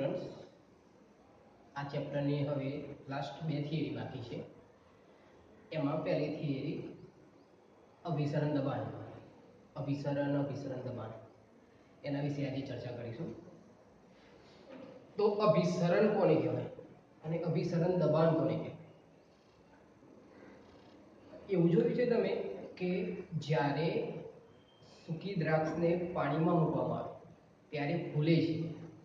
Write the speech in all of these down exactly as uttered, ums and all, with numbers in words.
Students, આ ચેપ્ટરની હવે last બે થિયરી બાકી છે. એમાં પહેલી થિયરી અભિસરણ દબાણ અભિસરણ અભિસરણ દબાણ એના વિશે આજે ચર્ચા કરીશું. તો અભિસરણ કોને કહેવાય અને અભિસરણ દબાણ કોને કહેવાય? એવું જોયું છે તમે કે જ્યારે સૂકી દ્રાક્ષને પાણીમાં મૂકવામાં આવે ત્યારે ફૂલે છે.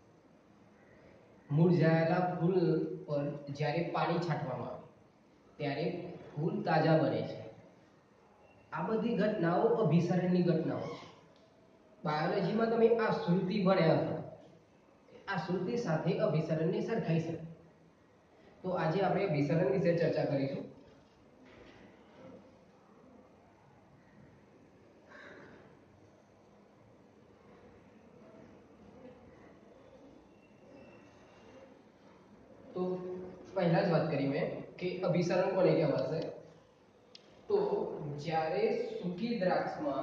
મુરઝાયેલા ફૂલ પર જ્યારે પાણી છાંટવામાં આવે ત્યારે ફૂલ તાજા બને છે. આ બધી ઘટનાઓ અભિસરણની ઘટનાઓ છે. બાયોલોજીમાં તમે આ શ્રુતિ ભણ્યા હશો. આ શ્રુતિ સાથે અભિસરણને સરખાઈ શકે. તો આજે આપણે અભિસરણ વિશે ચર્ચા કરીશું. તો પહેલા જ વાત કરી મેં કે અભિસરણ કોને કહેવાશે. તો જ્યારે સૂકી દ્રાક્ષમાં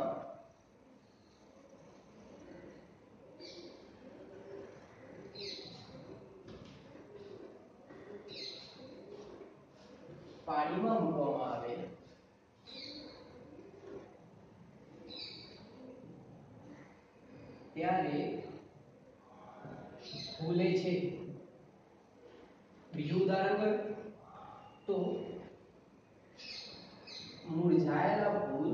પાણીમાં મૂકવામાં આવે ત્યારે ફૂલે છે. બીજું ઉદાહરણ કયું? તો મુરઝાયેલા ફૂલ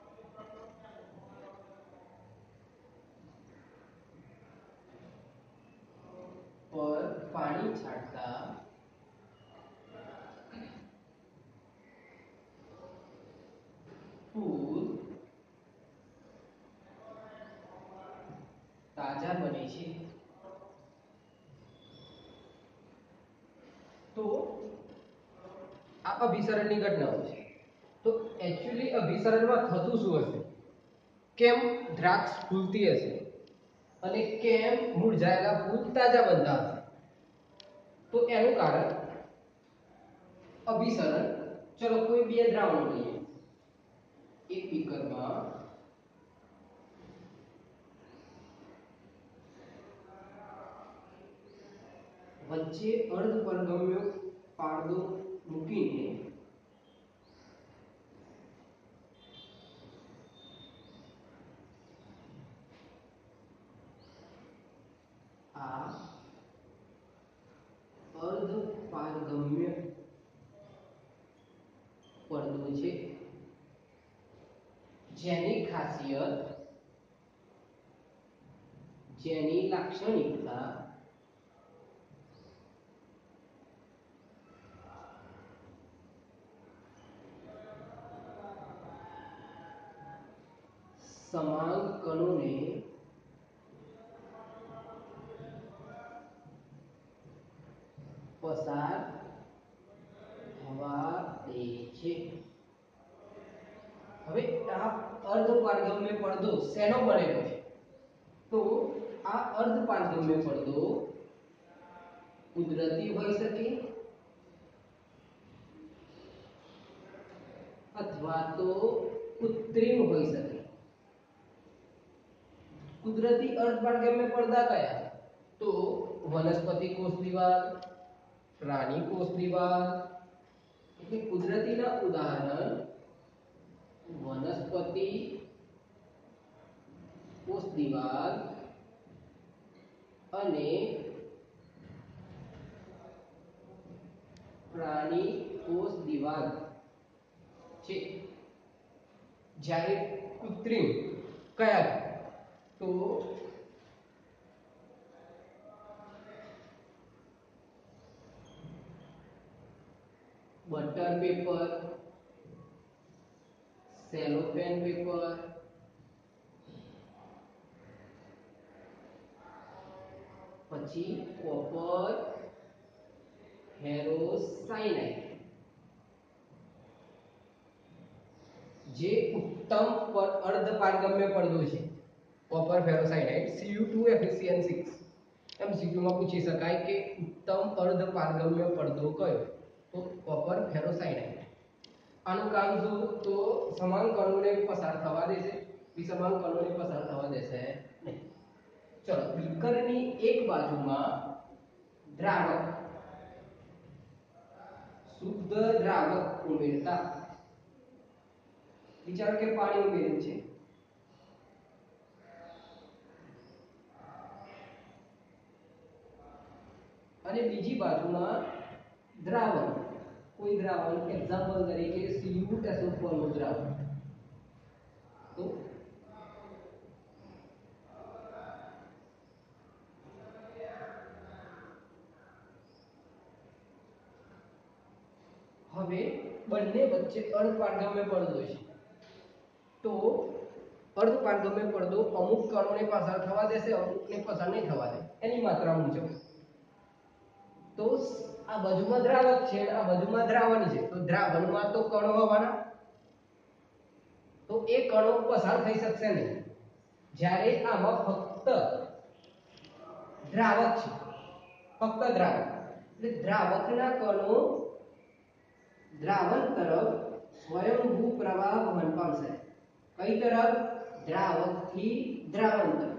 પર પાણી છાંટતા ફૂલ તાજા બને છે. તો આ અભિસરણની ઘટનાઓ છે. તો એક્ચ્યુઅલી અભિસરણમાં થતું શું હશે? કેમ દ્રાક્ષ ફૂલતી હશે અને કેમ મુરઝાયેલા ફૂલ તાજા બનતા હશે? તો એનું કારણ અભિસરણ. ચલો કોઈ બે દ્રાવણો લઈએ. એક બીકરમાં વચ્ચે અર્ધ પરગમ્ય પારદો મૂકીને આ અર્ધ પારગમ્ય પડદો છે, જેની ખાસિયત જેની લાક્ષણિકતા સમાંકનોને પસાર થવા દે છે. હવે આ અર્ધ પારગમ્ય પડદો શેનો બનેલો છે? તો આ અર્ધ પારગમ્ય પડદો કુદરતી હોઈ શકે અથવા તો કૃત્રિમ હોઈ શકે. કુદરતી અર્ધ પારગમ્ય પડદા કયા? તો વનસ્પતિ કોષ દિવાલ, પ્રાણી કોષ દિવાલ. એટલે કુદરતીના ઉદાહરણ વનસ્પતિ કોષ દિવાલ અને પ્રાણી કોષ દિવાલ છે. જ્યારે કૃત્રિમ કયા? તો બટર પેપર, સેલોફેન પેપર, પછી કોપર ફેરોસાયનાઇડ. જે ઉત્તમ અર્ધ પારગમ્ય પડદો છે copper ferrocyanide C U two F E C N six. MCQ માં પૂછી શકાય કે ઉત્તમ અર્ધ પારગમ્ય પડદો કયો? તો કોપર ફેરોસાયનાઇડ. આનું કામ શું? તો સમાંકનોને પસાર થવા દેશે. વિસમાંકનોને પસાર થવા દેશે નહીં. ચલો બીકરની એક બાજુમાં દ્રાવક શુદ્ધ દ્રાવક ઉમેરતા વિચારો કે પાણી ઉમેર્યું છે અને બીજી બાજુમાં દ્રાવણ કોઈ દ્રાવણ એક્ઝામ્પલ તરીકે C U S O four નું દ્રાવણ તો હવે બંને વચ્ચે અર્ધપારગમ્ય પડદો છે તો અર્ધપારગમ્ય પડદો અમુક કણોને પસાર થવા દેશે અમુકને પસાર નહીં થવા દે એની માત્રા મુજબ તો આ બાજુમાં દ્રાવક છે આ બાજુમાં દ્રાવણ છે તો દ્રાવણમાં તો કણો હોવાના તો એ કણો પસાર થઈ શકશે નહીં જ્યારે આમાં ફક્ત દ્રાવક છે ફક્ત દ્રાવક એટલે દ્રાવકના કણો દ્રાવણ તરફ સ્વયંભૂ પ્રવાહ વહન પામશે કઈ તરફ દ્રાવકથી દ્રાવણ તરફ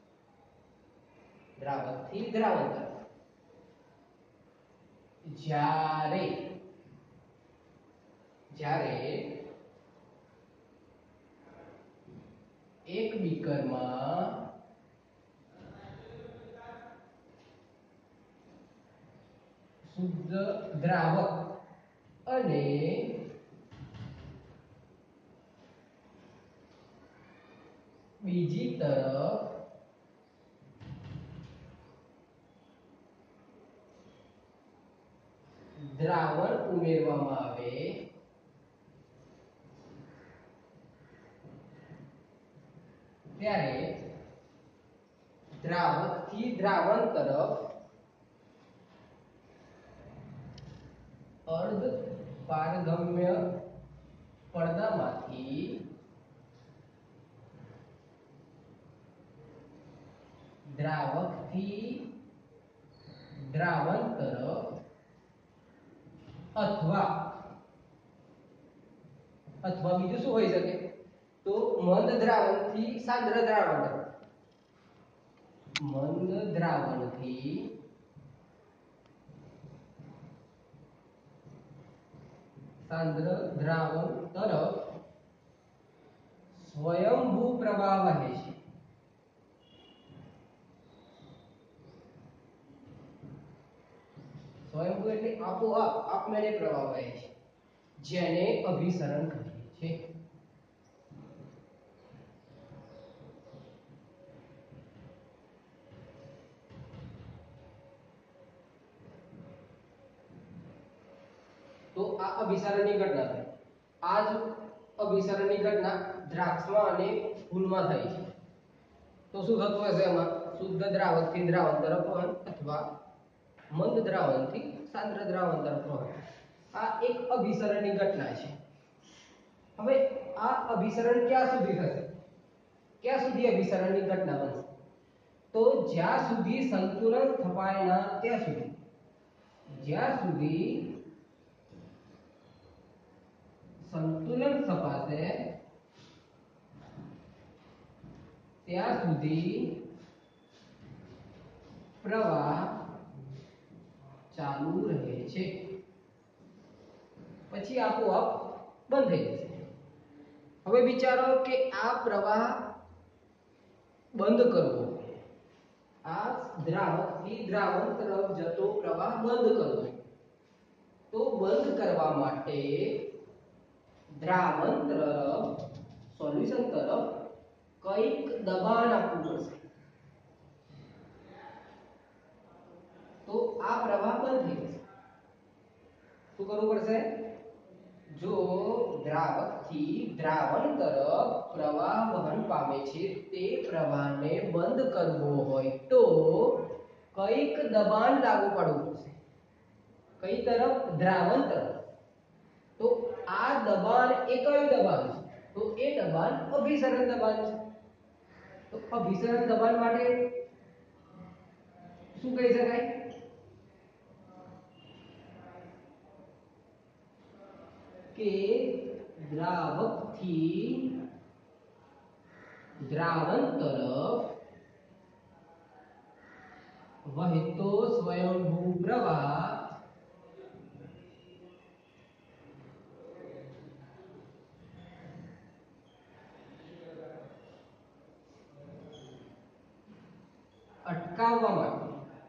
દ્રાવકથી દ્રાવણ તરફ જ્યારે જ્યારે એક બીકરમાં શુદ્ધ દ્રાવક અને બીજી તરફ દ્રાવણ ઉમેરવામાં આવે ત્યારે દ્રાવકથી દ્રાવણ તરફ અર્ધ પારગમ્ય પડદામાંથી દ્રાવકથી દ્રાવણ તરફ અથવા અથવા બીજું શું હોઈ શકે તો મંદ દ્રાવણથી સાંદ્ર દ્રાવણ તરફ મંદ દ્રાવણથી સાંદ્ર દ્રાવણ તરફ સ્વયંભૂ પ્રવાહ વહે છે સ્વયંભૂ એટલે આપોઆપ આપમેળે પ્રવાહ વહે છે જેને અભિસરણ કહીએ છીએ તો આ અભિસરણની ઘટના છે આ જ અભિસરણની ઘટના દ્રાક્ષમાં અને ફૂલમાં થાય છે તો શું થતું હશે એમાં શુદ્ધ દ્રાવકથી દ્રાવણ તરફ વહન અથવા મંદ દ્રાવણથી સાંદ્ર દ્રાવણ તરફ વહન આ એક અભિસરણની ઘટના છે હવે આ અભિસરણ ક્યાં સુધી થશે ક્યાં સુધી અભિસરણની ઘટના બનશે તો જ્યાં સુધી સંતુલન સ્થપાય ના ત્યાં સુધી જ્યાં સુધી સંતુલન સ્થપાશે ત્યાં સુધી પ્રવાહ ચાલુ રહે છે પછી આપોઆપ બંધ થઈ જશે હવે વિચારો કે આ પ્રવાહ બંધ કરવો આ દ્રાવકથી દ્રાવણ તરફ જતો પ્રવાહ બંધ કરવો તો બંધ કરવા માટે દ્રાવણ તરફ સોલ્યુશન તરફ કઈક દબાણ આપવું પડશે તો આ પ્રવાહ બંધ થઈ જશે શું કરવું પડશે જો દ્રાવકથી દ્રાવણ તરફ પ્રવાહ વહન પામે છે તે પ્રવાહને બંધ કરવો હોય તો કઈક દબાણ લાગુ પાડવું પડશે કઈ તરફ દ્રાવણ તરફ તો આ દબાણ એ કયું દબાણ છે તો એ દબાણ અભિસરણ દબાણ છે તો અભિસરણ દબાણ માટે શું કહી શકાય કે દ્રાવકથી દ્રાવણ તરફ વહેતો સ્વયંભૂ પ્રવાહ અટકાવવા માટે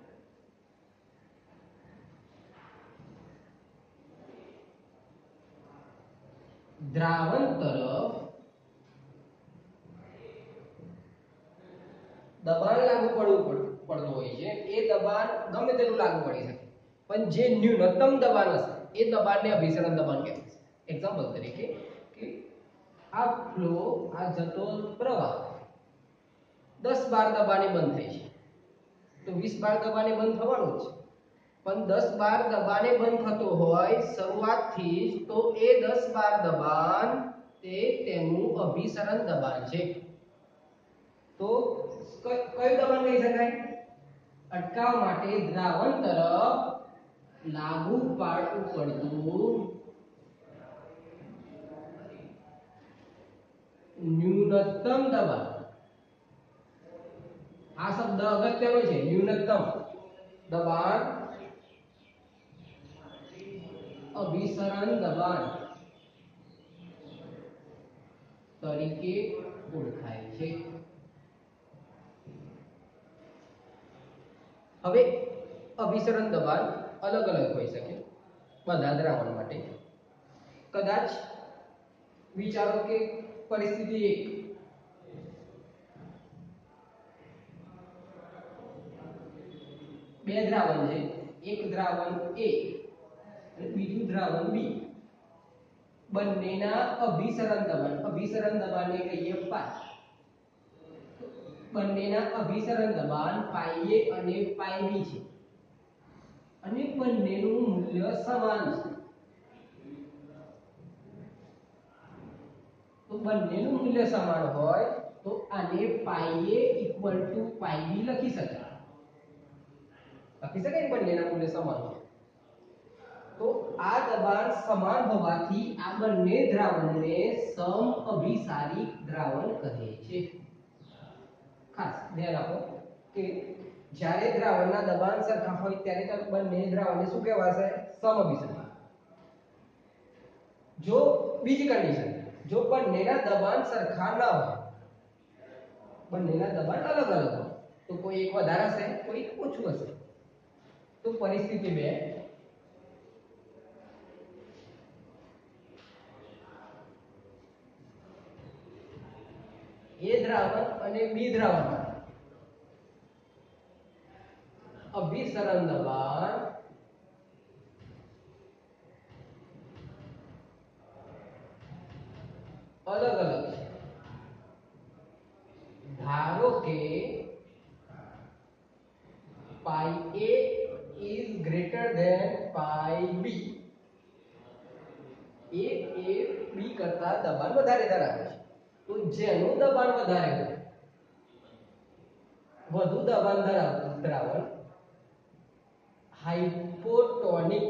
દ્રાવણ તરફ દબાણ લાગુ પડવું પડતું હોય છે. એ દબાણ ગમે તેટલું લાગુ પડી શકે, પણ જે ન્યૂનતમ દબાણ હશે એ દબાણને અભિસરણ દબાણ કહેવાય. એક્ઝામ્પલ તરીકે કે આ ફ્લો, આ જતો પ્રવાહ દસ બાર દબાણે બંધ થાય છે, તો વીસ બાર દબાણે બંધ થવાનું જ છે. પણ દસ બાર દબાણે બંધ થતો હોય શરૂઆતથી જ, તો એ દસ બાર દબાણ તે તેનું અભિસરણ દબાણ છે. તો કયું દબાણ કહી શકાય? અટકાવવા માટે દ્રાવણ તરફ લાગુ પાડવું પડતું ન્યૂનતમ દબાણ. આ શબ્દ અગત્યનો છે, ન્યૂનતમ દબાણ અભિસરણ દબાણ તરીકે ઓળખાય છે. હવે અભિસરણ દબાણ અલગ અલગ હોઈ શકે બધા દ્રાવણ માટે. કદાચ વિચારો કે પરિસ્થિતિ એક, બે દ્રાવણ છે, એક દ્રાવણ A અને બીજું દ્રાવણ B. બંનેના અભિસરણ દબાણ, અભિસરણ દબાણને કહીએ પાઈ. બંનેના અભિસરણ દબાણ પાઈ A અને પાઈ B છે, અને બંનેનું મૂલ્ય સમાન છે. તો બંનેનું મૂલ્ય સમાન હોય તો આને pi A equal to pi B લખી શકાય. લખી શકાય ને, બંનેના મૂલ્ય સમાન હોય તો આ દબાણ સમાન હોવાથી આ બંને દ્રાવણને સમ અભિસારી દ્રાવણ કહે છે. ખાસ ધ્યાન આપો કે જ્યારે દ્રાવણના દબાણ સરખા હોય ત્યારે બંને દ્રાવણને શું કહેવાશે? સમઅભિસારી. જો બીજી કન્ડિશન, જો બંનેના દબાણ સરખા ન હોય, બંનેના દબાણ અલગ અલગ હોય, તો કોઈ એક વધારે હશે, કોઈ ઓછું હશે, તો પરિસ્થિતિ બે, એ દ્રાવણ અને બી દ્રાવણ અભિસરણ દબાણ અલગ અલગ છે. ધારો કે પાઈ A is greater than pi B. A A B કરતા દબાણ વધારે ધરાવે છે, તો જેનું દબાણ વધારે હોય, વધુ દબાણ ધરાવતું દ્રાવણ હાઇપોટોનિક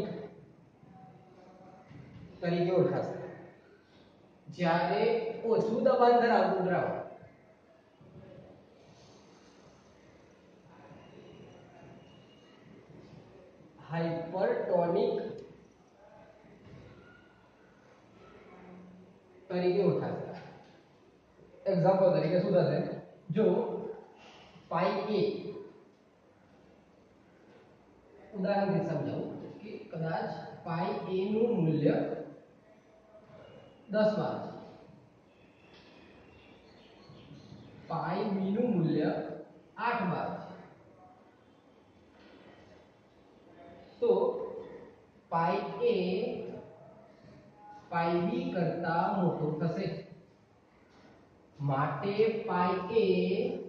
તરીકે ઓળખાશે. જ્યારે ઓછું દબાણ ધરાવતું દ્રાવણ હાઇપરટોનિક તરીકે ઓળખાશે. એક્ઝામ્પલ તરીકે શું થશે? જો પાઈ A, ઉદાહરણથી સમજાવું કે કદાચ પાઈ A નું મૂલ્ય દસ બાર છે, પાઈ B નું મૂલ્ય આઠ બાર છે, તો પાઈ A પાઈ B કરતા મોટો થશે. માટે પાઈ A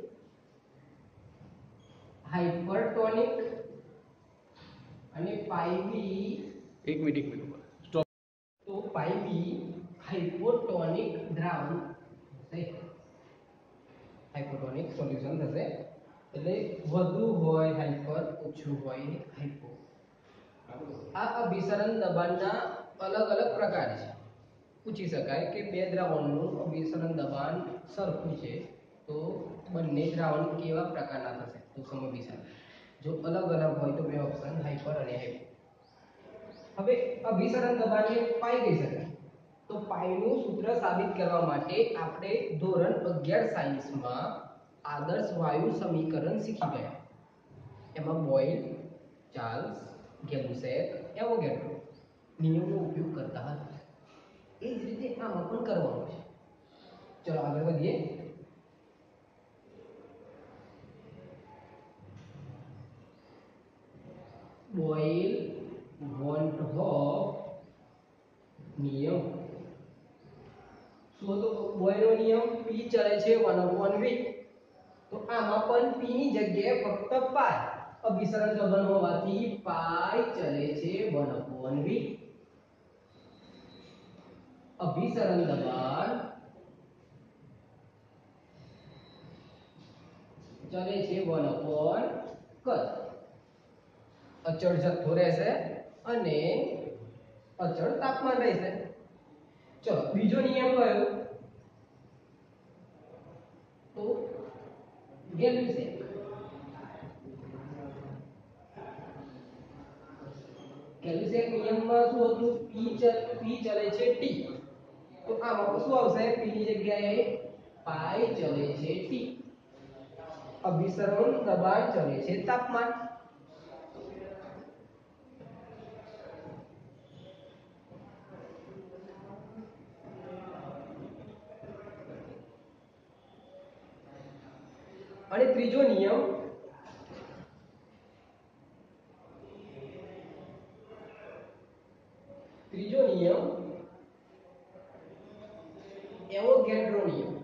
હાઇપરટોનિક અને પાઈ B એક મિનિટ એક મિનિટ સ્ટોપ. તો પાઈ B હાઇપોટોનિક દ્રાવણ થશે, હાઇપોટોનિક સોલ્યુશન થશે. એટલે વધુ હોય હાઇપર, ઓછું હોય હાઇપો. આ અભિસરણ દબાણના અલગ અલગ પ્રકાર છે. પૂછી શકાય કે બે દ્રાવણનું અભિસરણ દબાણ સરખું છે, તો બંને દ્રાવણ કેવા પ્રકારના થશે? તો સમઅભિસારી. જો અલગ અલગ હોય તો બે ઓપ્શન હાઇપર અને હાઇપો. હવે અભિસરણ દબાણને પાઈ કહી શકાય. તો પાઈનું સૂત્ર સાબિત કરવા માટે આપણે ધોરણ અગિયાર સાયન્સમાં આદર્શ વાયુ સમીકરણ શીખી ગયા. એમાં બોયલ, ચાર્લ્સ, ગેલુસેક, એવોગેડ્રો નિયમનો ઉપયોગ કરતા હતા. એ જ રીતે આમાં પણ કરવાનું છે. ચલો આગળ વધીએ. બોયલ વોન્ટ હોફ નિયમ. શું હતો બોયલનો નિયમ? P ચલે છે one upon V. તો આમાં પણ P ની જગ્યાએ ફક્ત પાઈ. અભિસરણ દબાણ હોવાથી પાઈ ચલે છે one upon V. અભિસરણ દબાણ ચલે છે one upon કદ. અચળ જથ્થો રહેશે અને અચળ તાપમાન રહેશે. ચલો બીજો નિયમ કયો? તો ગેલુસેક. ગેલુસેક નિયમમાં શું હતું? P ચલ P ચલે છે T. તો આમાં શું આવશે? P ની જગ્યાએ પાઈ ચલે છે T. અભિસરણ દબાણ ચલે છે તાપમાન. અને ત્રીજો નિયમ ત્રીજો નિયમ એવોગેડ્રો નિયમ.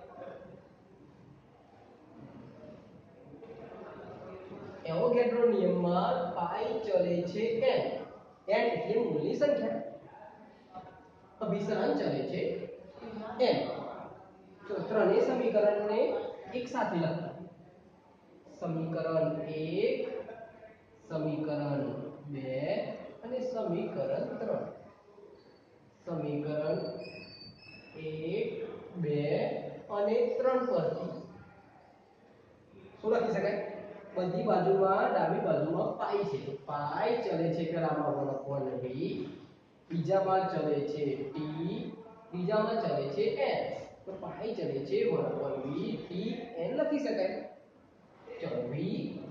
એવોગેડ્રો નિયમમાં પાઈ ચલે છે n. n એટલે મૂળની સંખ્યા. અભિસરણ ચલે છે n. તો ત્રણેય સમીકરણને એક સાથે લખતા. સમીકરણ એક, સમીકરણ બે અને સમીકરણ ત્રણ. સમીકરણ એક, બે અને ત્રણ પરથી શું લખી શકાય? બધી બાજુમાં ડાબી બાજુમાં પાઈ છે. પાઈ ચલે છે પેલામાં one upon V, બીજામાં ચલે છે T, ત્રીજામાં ચલે છે n. તો પાઈ ચલે છે one upon V T n લખી શકાય. ચલો V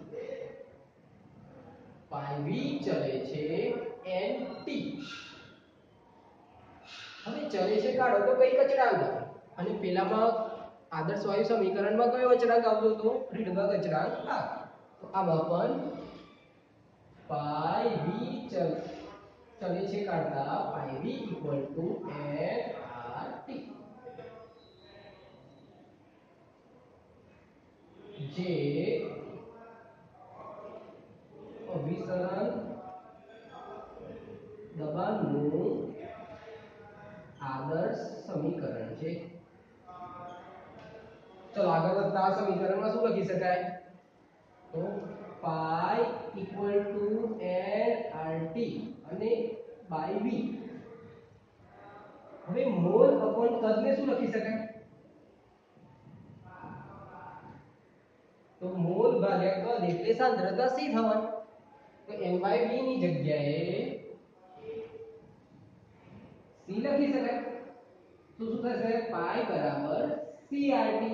પાઈ V ચલે છે n T. હવે ચલે છે કાઢો તો કઈ અચળાંક આવે? અને પેલામાં આદર્શ વાયુ સમીકરણમાં કયો અચળાંક આવતો હતો? ઋણભાગ અચળાંક આ. તો આમાં પણ પાઈ V ચલ ચલે છે કાઢતા પાઈ V equal to n R T. જે અભિસરણ દબાણનું આદર્શ સમીકરણ છે. ચલો આગળ વધતા આ સમીકરણમાં શું લખી શકાય? તો pi equal to n R T અને બાય V. હવે મોલ અપોન કદને શું લખી શકાય? તો મોલ ભાગ્યા કદ એટલે સાંદ્રતા C થવાની. તો n by V ની જગ્યાએ C લખી શકાય. તો શું થશે? પાઈ બરાબર C R T.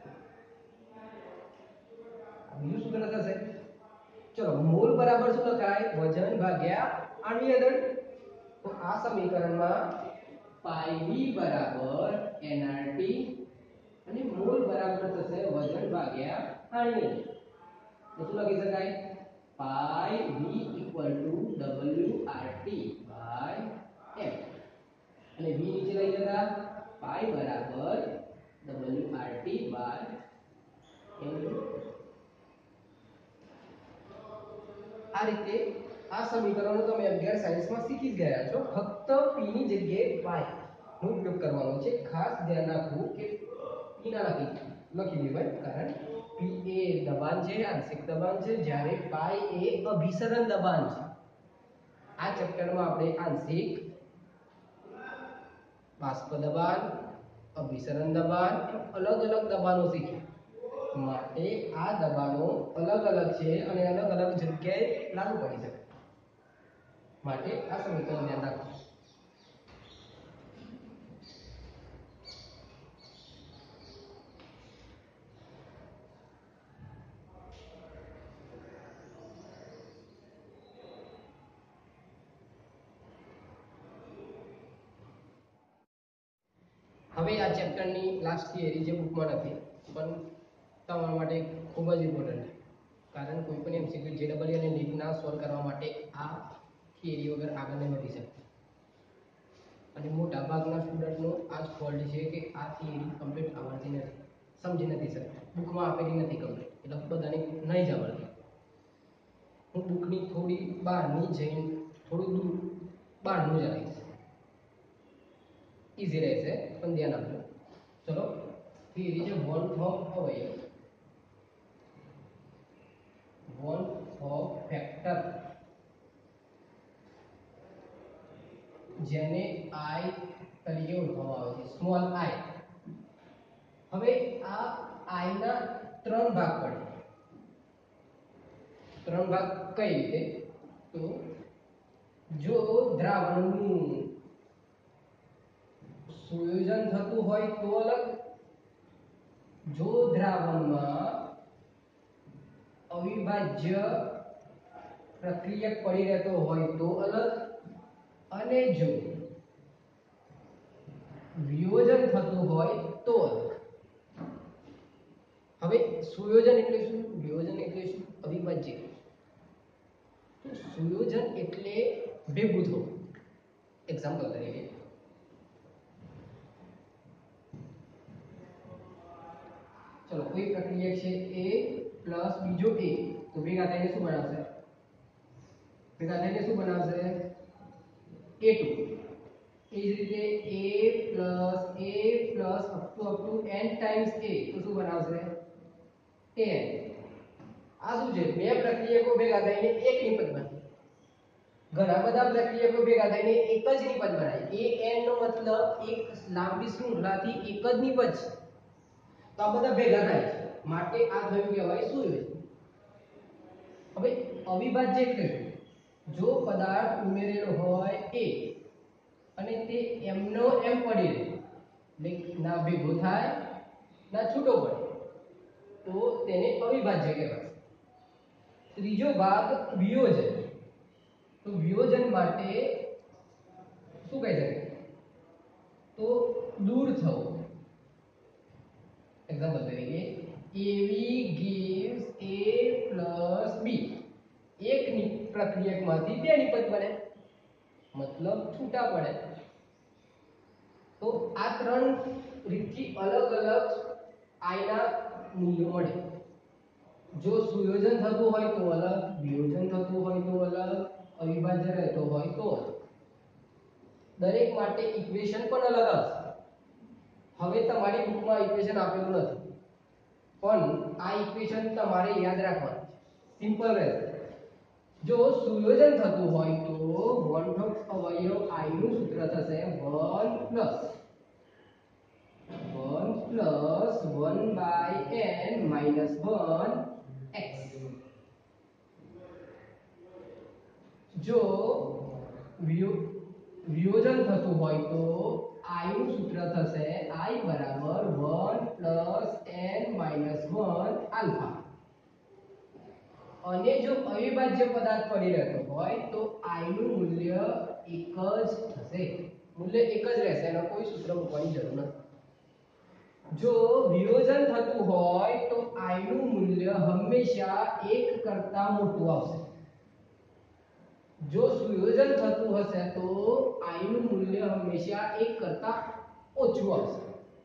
બીજું સૂત્ર થશે. ચલો મોલ બરાબર શું લખાય? વજન ભાગ્યા આણ્વીય દળ. તો આ સમીકરણમાં પાઈ V બરાબર N R T અને મોલ બરાબર થશે વજન ભાગ્યા આણ્વીય દળ. તો શું લખી શકાય? પાઈ V equal to W R T by M. અને V નીચે લઈ જતા પાઈ બરાબર W R T by M. આ રીતે આ સમીકરણો તમે અગિયાર સાયન્સમાં શીખી જ ગયા છો. ફક્ત P ની જગ્યાએ પાઈ નો ઉપયોગ કરવાનો છે. ખાસ ધ્યાન રાખવું કે P ના લખી લખી દેવાય, કારણ P એ દબાણ છે, આંશિક દબાણ છે, જ્યારે પાઈ એ અભિસરણ દબાણ છે. આ ચેપ્ટરમાં આપણે આંશિક, બાષ્પ દબાણ, અભિસરણ દબાણ, અલગ અલગ દબાણો શીખ્યા. માટે આ દબાણો અલગ અલગ છે અને અલગ અલગ જગ્યાએ લાગુ પડી શકે માટે આ સમીકરણ ધ્યાન રાખો. હવે આ ચેપ્ટરની લાસ્ટ થિયરી જે બુકમાં નથી પણ તમારા માટે ખૂબ જ ઇમ્પોર્ટન્ટ છે કારણ કોઈ પણ એમસીક્યુ જેડબલઈ અને નીટના સોલ્વ કરવા માટે આ થિયરી વગર આગળ નહીં વધી શકે અને મોટા ભાગના સ્ટુડન્ટનો આ જ ફોલ્ટ છે કે આ થિયરી કમ્પ્લીટ આવડતી નથી, સમજી નથી શકતા, બુકમાં આપેલી નથી કમ્પ્લીટ, એટલે બધાને નહીં જ આવડતી. હું બુકની થોડી બહારની જઈને થોડું દૂર બહારનું જ આવીશ, ઇઝી રહેશે પણ ધ્યાન આપજો. ચલો થિયરી છે વન ઓફ અવયવ, વન ઓફ ફેક્ટર જેને આઈ તરીકે ઓળખવામાં આવે છે, સ્મોલ આઈ. હવે આ આઈ ના ત્રણ ભાગ પડે. ત્રણ ભાગ કઈ રીતે? તો જો દ્રાવણનું સુયોજન થતું હોય તો અલગ, જો દ્રાવણમાં અવિભાજ્ય પ્રક્રિયક પડી રહેતો હોય તો અલગ, અને જો વિયોજન થતું હોય તો અલગ. હવે સુયોજન એટલે શું, વિયોજન એટલે શું, અવિભાજ્ય. તો સુયોજન એટલે ભેગું થવું. એક્ઝામ્પલ તરીકે ચલો કોઈ પ્રક્રિયા છે a પ્લસ બીજો a, તો ભેગા થઈને શું બનાવશે? ભેગા થઈને શું બનાવશે? a two. એ જ રીતે a plus a plus up to up to n times a, તો શું બનાવશે? an. આ શું છે? બે પ્રક્રિયકો ભેગા થઈને એક નિપજ બને. ઘણા બધા પ્રક્રિયકો ભેગા થઈને એક જ નિપજ બનાવે. an નો મતલબ એક લાંબી શૃંખલાથી એક જ નિપજ. તો આ બધા ભેગા થાય છે માટે આ થયું કહેવાય સુયોજન. હવે અવિભાજ્ય એટલે શું? જો પદાર્થ ઉમેરેલો હોય a અને તે m નો m પડી રહે, એટલે ના ભેગો થાય ના છૂટો પડે, તો તેને અવિભાજ્ય કહેવાય. ત્રીજો ભાગ વિયોજન. તો વિયોજન માટે શું કહી શકાય? તો દૂર થવું. એક્ઝામ્પલ તરીકે ab gives a plus b. એક પ્રક્રિયકમાંથી બે નિપજ બને, મતલબ છૂટા પડે. તો આ ત્રણ રીતથી અલગ અલગ આઈ ના મૂલ્યો મળે. જો સુયોજન થતું હોય તો અલગ, વિયોજન થતું હોય તો અલગ, અવિભાજ્ય રહેતો હોય તો અલગ. દરેક માટે ઇક્વેશન પણ અલગ આવશે. હવે તમારી બુકમાં ઇક્વેશન આપેલું નથી પણ આ ઇક્વેશન તમારે યાદ રાખવાની છે, સિમ્પલ રહેશે. જો સુયોજન થતું હોય તો વન ઓફ અવયવ i નું સૂત્ર થશે one plus one plus one by n minus one x. જો વિયોજન થતું હોય તો i નું સૂત્ર થશે i બરાબર one plus n minus one alpha. અને જો અવિભાજ્ય પદાર્થ પડી રહેતો હોય તો i નું મૂલ્ય એક જ થશે, મૂલ્ય એક જ રહેશે, એનો કોઈ સૂત્ર મૂકવાની જરૂર નથી. જો વિયોજન થતું હોય તો i નું મૂલ્ય હંમેશા એક કરતા મોટું આવશે. જો સુયોજન થતું હશે તો i નું મૂલ્ય હંમેશા એક કરતા ઓછું આવશે.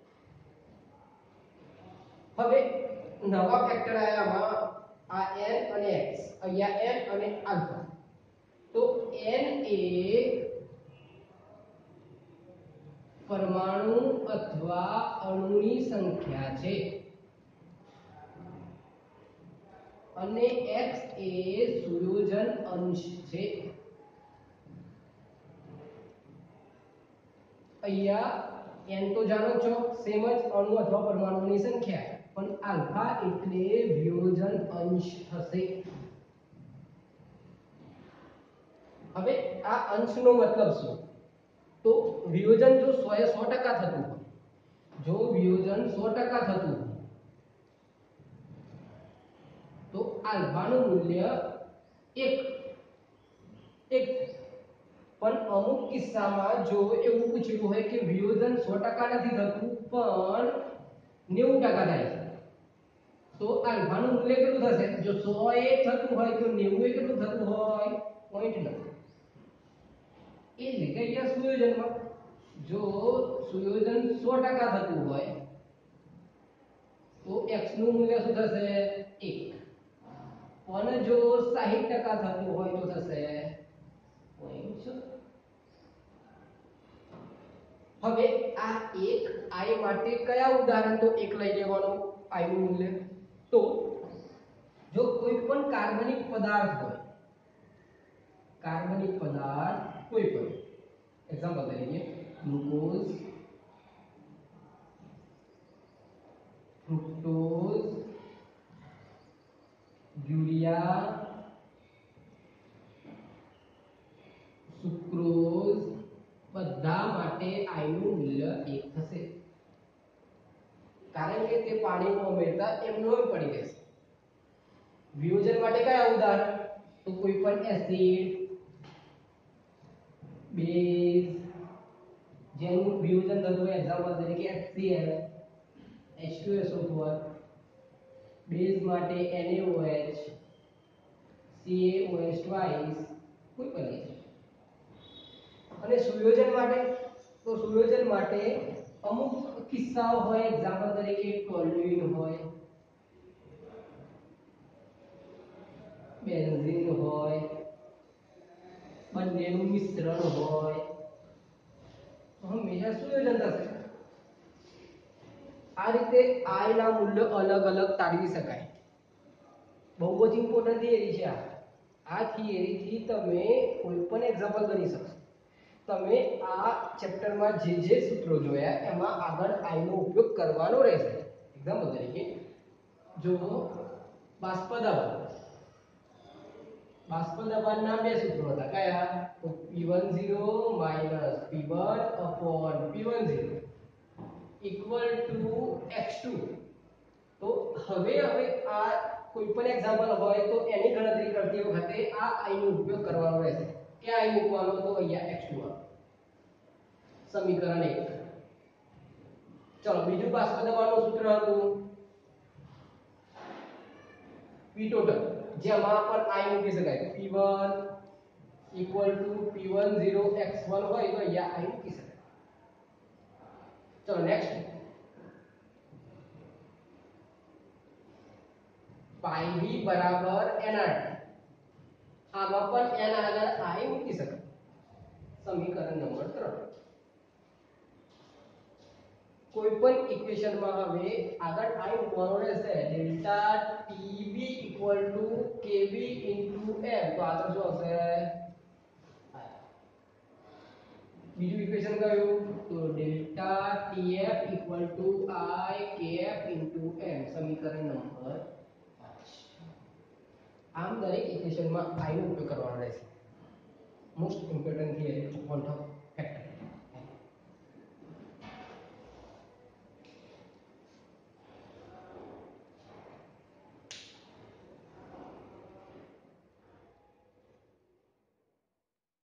હવે નવા ફેક્ટર આયામાં આ n અને x, અહીંયા n અને આલ્ફા. તો n એ પરમાણુ અથવા અણુની સંખ્યા છે અને x એ સુયોજન અંશ છે. અહીંયા n તો જાણો છો, સેમ જ અણુ અથવા પરમાણુની સંખ્યા, પણ આલ્ફા એટલે વિયોજન અંશ થશે. હવે આ અંશનો મતલબ શું? તો વિયોજન જો સો એ સો ટકા થતું હોય, જો વિયોજન સો ટકા થતું હોય તો આલ્ફાનું મૂલ્ય એક એક પણ અમુક કિસ્સામાં જો એવું પૂછેલું હોય કે વિયોજન સો ટકા નથી થતું પણ નેવું ટકા થાય છે, તો આલ્ફાનું મૂલ્ય કેટલું થશે? જો સો એ થતું હોય તો નેવું એ કેટલું થતું હોય? પોઈન્ટ નવ. એ જ રીતે અહીંયા સુયોજનમાં જો સુયોજન સો ટકા થતું હોય તો x નું મૂલ્ય શું થશે? એક. પણ જો સાહીઠ ટકા થતું હોય તો થશે પોઈન્ટ છ. હવે આ એક i માટે કયા ઉદાહરણ? તો એક લઈ લેવાનો i નું મૂલ્ય. તો જો કોઈ પણ કાર્બનિક પદાર્થ હોય, કાર્બનિક પદાર્થ કોઈ પણ, એક્ઝામ્પલ તરીકે ગ્લુકોઝ, ફ્રુક્ટોઝ, યુરિયા, સુક્રોઝ, બધા માટે i નું મૂલ્ય એક થશે, કારણ કે તે પાણીમાં ઉમેરતા એમનો એમ પડી રહેશે. વિયોજન માટે કયા ઉદાહરણ? તો કોઈ પણ એસિડ, બેઝ જેનું વિયોજન થતું હોય, એક્ઝામ્પલ તરીકે HCl, H two S O four, base માટે NaOH, CaOH ટ્વાઇસ, કોઈ પણ છે. અને સુયોજન માટે? તો સુયોજન માટે અમુક કિસ્સાઓ હોય, એક્ઝામ્પલ તરીકે ટોલ્યુઇન હોય, બેન્ઝીન હોય, બંનેનું મિશ્રણ હોય, તો હંમેશા સુયોજન થશે. આ રીતે i ના મૂલ્યો અલગ અલગ તારવી શકાય. બહુ જ ઇમ્પોર્ટન્ટ થિયરી છે આ. આ થિયરીથી તમે કોઈ પણ એક્ઝામ્પલ ગણી શકશો. તમે આ ચેપ્ટરમાં જે જે સૂત્રો જોયા એમાં આગળ i નો ઉપયોગ કરવાનો રહેશે. એક્ઝામ્પલ તરીકે જો બાષ્પ દબાણ, બાષ્પ દબાણના બે સૂત્રો હતા. કયા? તો P ten minus P one upon P ten equal to x two. તો હવે હવે આ કોઈ પણ એક્ઝામ્પલ હોય તો એની ગણતરી કરતી વખતે આ i નો ઉપયોગ કરવાનો રહેશે. ક્યાં i મૂકવાનો? તો અહીંયા x two માં. સમીકરણ એક. ચલો બીજું બાષ્પ દબાણનું સૂત્ર હતું P total, જેમાં પણ i મૂકી શકાય. P one equal to P ten x one હોય તો અહીંયા i મૂકી શકાય. ચલો નેક્સ્ટ, પાઈ v બરાબર nRT. આમાં પણ n આગળ i મૂકી શકાય. સમીકરણ નંબર ત્રણ. કોઈ પણ ઇક્વેશનમાં હવે આગળ i મૂકવાનો રહેશે. Delta TB equal to KB into m. તો આગળ શું આવશે? બીજું ઇક્વેશન કયું? તો delta TF equal to i KF into m. સમીકરણ નંબર પાંચ. આમ દરેક ઇક્વેશનમાં i નો ઉપયોગ કરવાનો રહેશે. Most important theory quantum